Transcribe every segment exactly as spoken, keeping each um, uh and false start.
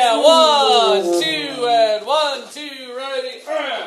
Yeah, one, two, and one, two, ready,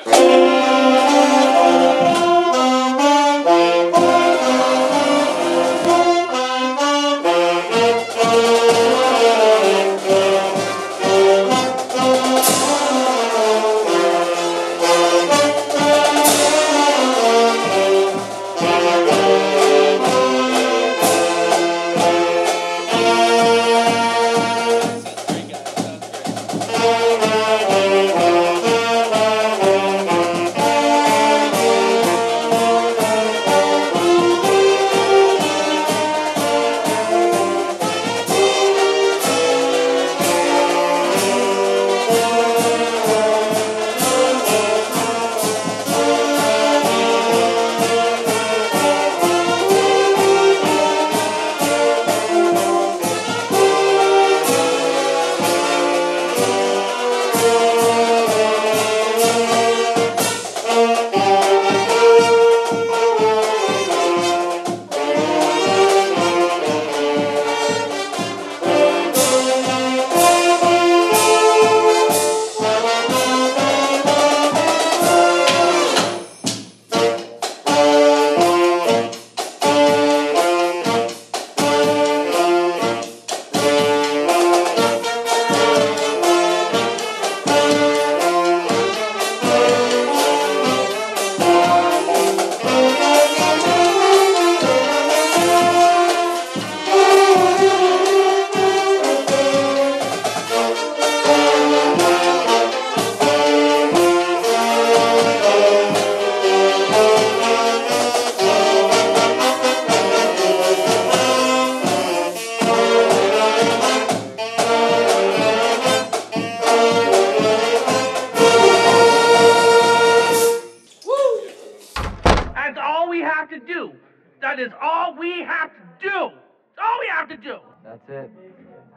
That's all we have to do. That is all we have to do. That's all we have to do. That's it.